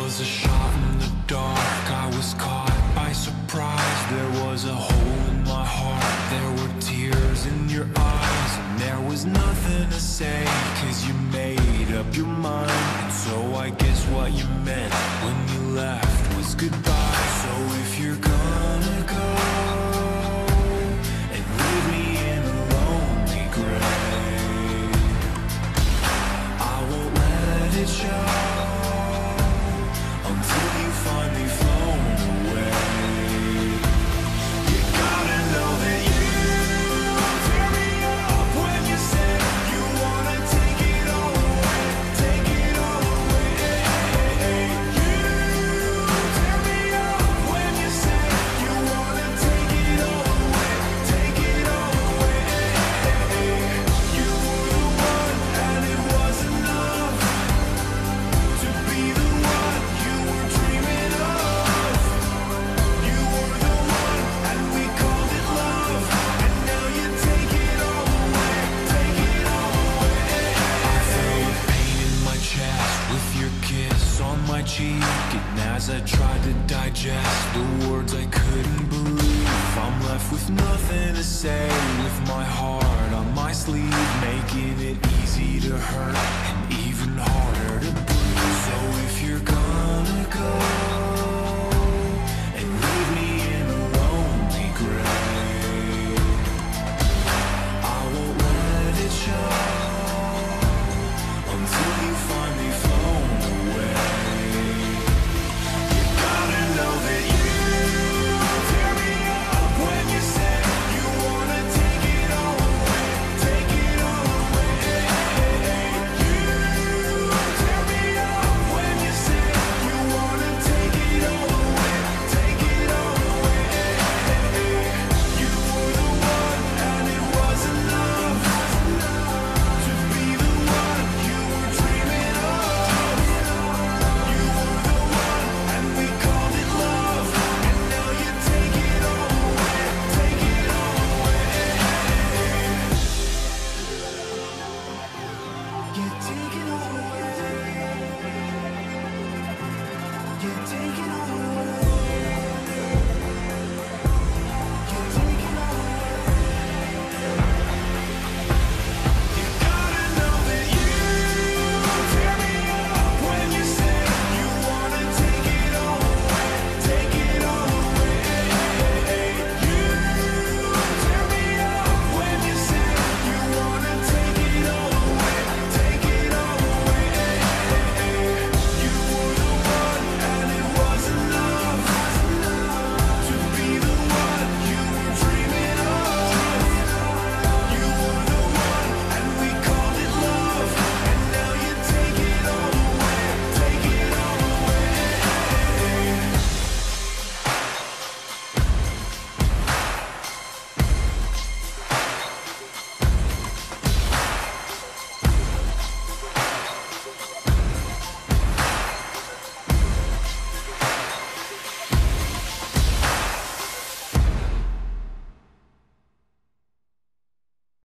was a shot in the dark, I was caught by surprise. There was a hole in my heart, there were tears in your eyes, and there was nothing to say, cause you made up your mind. And so I guess what you meant when you left was goodbye. So if you're gonna go and leave me in a lonely grave, I won't let it show until you finally flown away. You gotta know that you tear me up when you say you wanna take it all away, take it all away. You tear me up when you say you wanna take it all away, take it all away. You were the one and it was enough to be the one you were dreaming of. You were the one and we called it love, and now you take it all away, take it all away. I felt pain in my chest with your kiss on my cheek, and as I tried to digest the words I couldn't believe, I'm left with nothing to say, with my heart on my sleeve, making it easy to hurt and even harder to breathe. So if you're gonna go and leave me in a lonely grave, I won't let it show until you finally flown away. You gotta know that you tear me up when you say you wanna take it all away, take it all away. You tear me up when you say you wanna take it all away, take it all away. You were the one and it was enough to be the one you were dreaming of. You were the one and we called it love, and now you take it all away, take it all away. You take it all away. You take it all away.